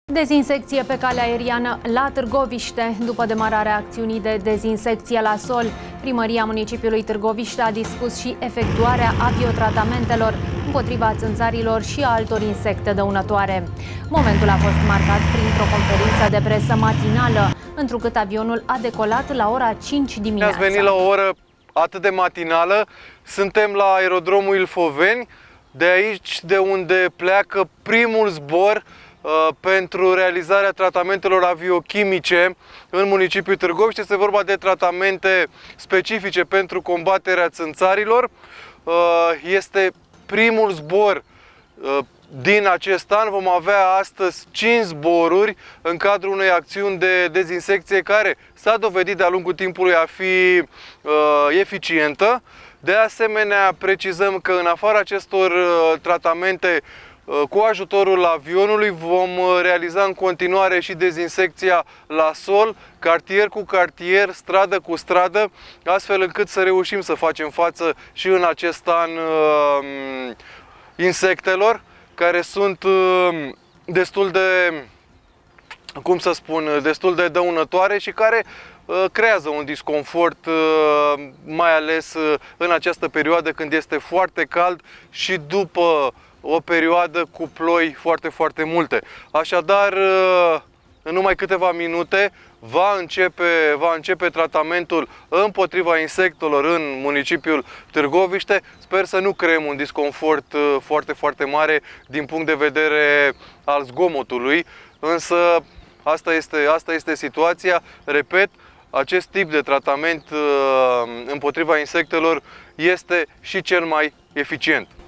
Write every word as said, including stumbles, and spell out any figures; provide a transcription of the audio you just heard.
Dezinsecție pe calea aeriană la Târgoviște. După demararea acțiunii de dezinsecție la sol, Primăria Municipiului Târgoviște a dispus și efectuarea aviotratamentelor împotriva țânțarilor și altor insecte dăunătoare. Momentul a fost marcat printr-o conferință de presă matinală, întrucât avionul a decolat la ora cinci dimineața. Ați venit la o oră atât de matinală, suntem la aerodromul Ilfoveni, de aici de unde pleacă primul zbor pentru realizarea tratamentelor aviochimice în municipiul Târgoviște. Este vorba de tratamente specifice pentru combaterea țânțarilor. Este primul zbor din acest an. Vom avea astăzi cinci zboruri în cadrul unei acțiuni de dezinsecție care s-a dovedit de-a lungul timpului a fi eficientă. De asemenea, precizăm că în afara acestor tratamente cu ajutorul avionului vom realiza în continuare și dezinsecția la sol, cartier cu cartier, stradă cu stradă, astfel încât să reușim să facem față și în acest an insectelor, care sunt destul de, cum să spun, destul de dăunătoare și care creează un disconfort, mai ales în această perioadă când este foarte cald și după o perioadă cu ploi foarte, foarte multe. Așadar, în numai câteva minute va începe, va începe tratamentul împotriva insectelor în municipiul Târgoviște. Sper să nu creăm un disconfort foarte, foarte mare din punct de vedere al zgomotului, însă asta este, asta este situația. Repet, acest tip de tratament împotriva insectelor este și cel mai eficient.